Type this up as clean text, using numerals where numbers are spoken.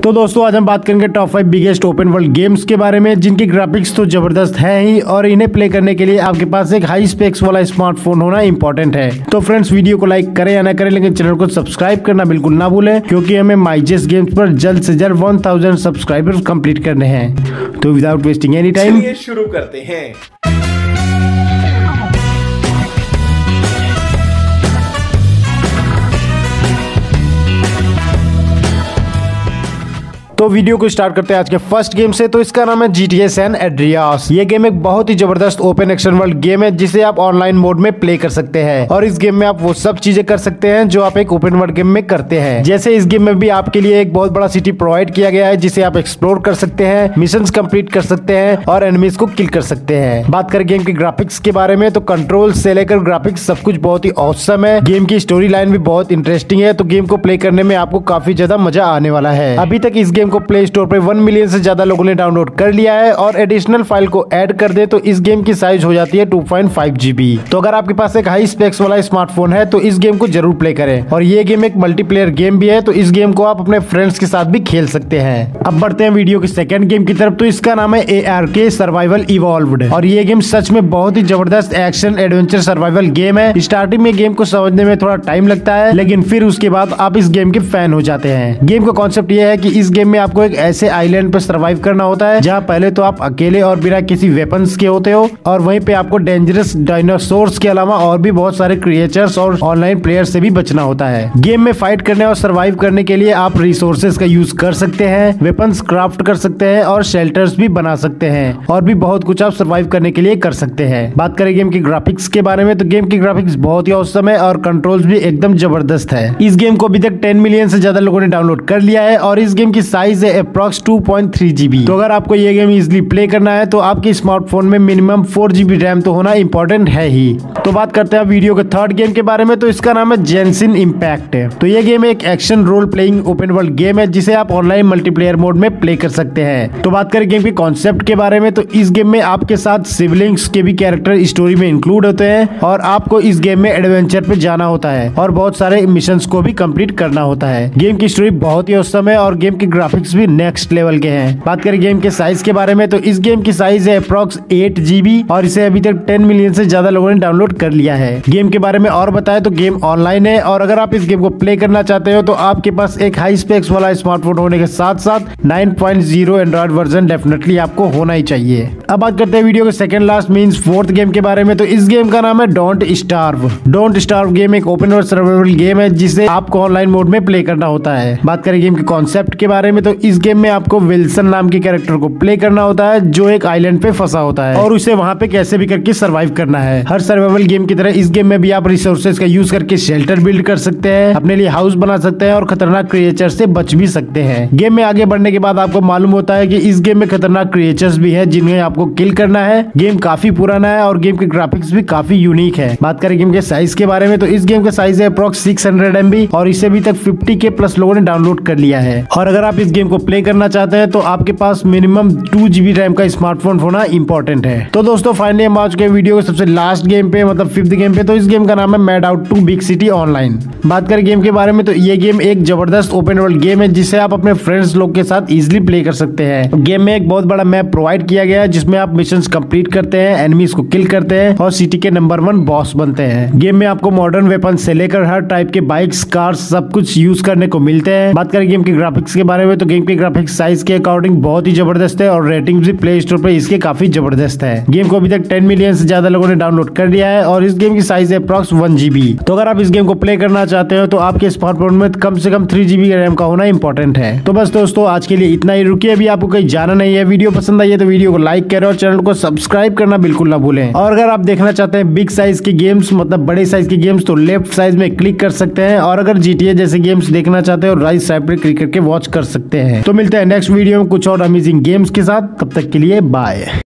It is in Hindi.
तो दोस्तों आज हम बात करेंगे top 5 biggest open world games के बारे में, जिनकी ग्राफिक्स तो जबरदस्त है ही और इन्हें प्ले करने के लिए आपके पास एक हाई स्पेक्स वाला स्मार्टफोन होना इंपॉर्टेंट है। तो फ्रेंड्स वीडियो को लाइक करें या ना करें, लेकिन चैनल को सब्सक्राइब करना बिल्कुल ना भूलें, क्योंकि हमें माइजेस गेम्स पर जल्द से जल्द 1000 सब्सक्राइबर्स कंप्लीट करने हैं। तो विदाउट वेस्टिंग एनी टाइम शुरू करते हैं। तो वीडियो को स्टार्ट करते हैं आज के फर्स्ट गेम से। तो इसका नाम है GTA San Andreas। ये गेम एक बहुत ही जबरदस्त ओपन एक्शन वर्ल्ड गेम है, जिसे आप ऑनलाइन मोड में प्ले कर सकते हैं। और इस गेम में आप वो सब चीजें कर सकते हैं जो आप एक ओपन वर्ल्ड गेम में करते हैं। जैसे इस गेम में भी आपके लिए एक बहुत बड़ा सिटी प्रोवाइड किया गया है, जिसे आप एक्सप्लोर कर सकते हैं, मिशन कंप्लीट कर सकते हैं और एनिमीज को किल कर सकते हैं। बात करें गेम के ग्राफिक्स के बारे में, तो कंट्रोल से लेकर ग्राफिक्स सब कुछ बहुत ही ऑसम है। गेम की स्टोरी लाइन भी बहुत इंटरेस्टिंग है, तो गेम को प्ले करने में आपको काफी ज्यादा मजा आने वाला है। अभी तक इस गेम को प्ले स्टोर पे 1 मिलियन से ज्यादा लोगों ने डाउनलोड कर लिया है, और एडिशनल फाइल को ऐड कर दे तो इस गेम की साइज हो जाती है 2.5 GB। तो अगर आपके पास एक हाई स्पेक्स वाला स्मार्टफोन है तो इस गेम को जरूर प्ले करें। और ये गेम एक मल्टीप्लेयर गेम भी है, तो इस गेम को आप अपने फ्रेंड्स के साथ भी खेल सकते हैं। अब बढ़ते हैं वीडियो के सेकंड गेम की तरफ। तो इसका नाम है ARK सर्वाइवल इवॉल्व्ड, और ये गेम सच में बहुत ही जबरदस्त एक्शन एडवेंचर सर्वाइवल गेम है। स्टार्टिंग में गेम को समझने में थोड़ा टाइम लगता है, लेकिन फिर उसके बाद आप इस गेम के फैन हो जाते हैं। गेम का कॉन्सेप्ट ये है कि इस गेम में आपको एक ऐसे आइलैंड पर सर्वाइव करना होता है जहां पहले तो आप अकेले और बिना किसी वेपन्स के होते हो, और वहीं पे आपको डेंजरस डायनासोर्स के अलावा और भी बहुत सारे क्रिएचर्स और ऑनलाइन प्लेयर्स से भी बचना होता है। गेम में फाइट करने और सर्वाइव करने के लिए आप रिसोर्सेज का यूज कर सकते हैं, वेपन्स क्राफ्ट कर सकते हैं और शेल्टर्स भी बना सकते हैं, और भी बहुत कुछ आप सर्वाइव करने के लिए कर सकते हैं। बात करें गेम की ग्राफिक्स के बारे में, तो गेम की ग्राफिक्स बहुत ही औसम है और कंट्रोल्स भी एकदम जबरदस्त है। इस गेम को अभी तक 10 मिलियन से ज्यादा लोगों ने डाउनलोड कर लिया है, और इस गेम की साइज है अप्रॉक्स 2.3 GB। तो अगर आपको ये गेम इजिली प्ले करना है तो आपके स्मार्टफोन में मिनिमम 4 GB रैम तो होना इंपॉर्टेंट है ही। तो बात करते हैं वीडियो के थर्ड गेम के बारे में। तो इसका नाम है जेंशिन इम्पैक्ट। तो ये गेम एक action role playing open world game है, जिसे आप ऑनलाइन मल्टीप्लेयर मोड में प्ले कर सकते हैं। तो बात करें गेम के कॉन्सेप्ट के बारे में, तो इस गेम में आपके साथ सिबलिंग्स के भी कैरेक्टर स्टोरी में इंक्लूड होते हैं, और आपको इस गेम में एडवेंचर पे जाना होता है और बहुत सारे मिशंस को भी कंप्लीट करना होता है। गेम की स्टोरी बहुत ही औसम है और गेम के ग्राफिक्स भी नेक्स्ट लेवल के हैं। बात करें गेम के साइज के बारे में, तो इस गेम की साइज है अप्रॉक्स 8 GB, और इसे अभी तक 10 मिलियन से ज्यादा लोगों ने डाउनलोड कर लिया है। गेम के बारे में और बताएं तो गेम ऑनलाइन है, और अगर आप इस गेम को प्ले करना चाहते हो तो आपके पास एक हाई स्पेक्स वाला स्मार्टफोन होने के साथ साथ 9.0 एंड्रॉइड वर्जन डेफिनेटली आपको होना ही चाहिए। अब बात करते हैं वीडियो के second last means fourth game के बारे में। तो इस गेम का नाम है don't starve. Don't starve game एक ओपन वर्ल्ड सर्वाइवल गेम है, जिसे आपको ऑनलाइन मोड में प्ले करना होता है। बात करें गेम के कॉन्सेप्ट के बारे में, तो इस गेम में आपको विल्सन नाम के कैरेक्टर को प्ले करना होता है, जो एक आइलैंड पे फंसा होता है, और उसे वहां पे कैसे भी करके सर्वाइव करना है। हर सर्वाइवल गेम की तरह इस गेम में भी आप रिसोर्सेज का यूज करके शेल्टर बिल्ड कर सकते हैं, अपने लिए हाउस बना सकते हैं और खतरनाक क्रिएचर से बच भी सकते हैं। गेम में आगे बढ़ने के बाद आपको मालूम होता है कि इस गेम में खतरनाक क्रिएचर्स भी है, जिन्हें आपको किल करना है। गेम काफी पुराना है और गेम के ग्राफिक्स भी काफी यूनिक है। बात करें गेम के साइज के बारे में, तो इस गेम का साइज है अप्रॉक्स 600 MB, और इसे अभी तक 50K प्लस लोगों ने डाउनलोड कर लिया है। और अगर आप इस गेम को प्ले करना चाहते हैं तो आपके पास मिनिमम 2 GB रैम का स्मार्टफोन होना इंपॉर्टेंट है। तो दोस्तों फाइनली हम आ चुके हैं वीडियो के सबसे लास्ट गेम पे, मतलब 5th गेम पे। तो इस गेम का नाम है mad out two big city online. बात करें गेम के बारे में, तो ये गेम एक जबरदस्त ओपन वर्ल्ड गेम है, जिसे आप अपने फ्रेंड्स लोग के साथ इजिली प्ले कर सकते हैं। गेम में एक बहुत बड़ा मैप प्रोवाइड किया गया है, जिसमें आप मिशन कंप्लीट करते हैं, एनिमीज को किल करते हैं और सिटी के नंबर 1 बॉस बनते हैं। गेम में आपको मॉडर्न वेपन से लेकर हर टाइप के बाइक्स, कार्स सब कुछ यूज करने को मिलते हैं। बात करें गेम के ग्राफिक्स के बारे में, तो गेम के ग्राफिक्स साइज के अकॉर्डिंग बहुत ही जबरदस्त है, और रेटिंग भी प्ले स्टोर पे इसके काफी जबरदस्त है। गेम को अभी तक 10 मिलियन से ज्यादा लोगों ने डाउनलोड कर लिया है, और इस गेम की साइज है अप्रॉक्स 1 GB। तो अगर आप इस गेम को प्ले करना चाहते हो तो आपके स्मार्टफोन में कम से कम 3 GB रैम का होना इंपॉर्टेंट है। तो बस दोस्तों आज के लिए इतना ही, रुकिए अभी आपको कहीं जाना नहीं है। वीडियो पसंद आई है तो वीडियो को लाइक करें और चैनल को सब्सक्राइब करना बिल्कुल ना भूलें। और अगर आप देखना चाहते हैं बिग साइज के गेम्स, मतलब बड़े साइज के गेम्स, तो लेफ्ट साइज में क्लिक कर सकते हैं, और अगर GTA जैसे गेम्स देखना चाहते हो राइट साइड पर क्लिक करके वॉच कर सकते हैं। तो मिलते हैं नेक्स्ट वीडियो में कुछ और अमेजिंग गेम्स के साथ, तब तक के लिए बाय।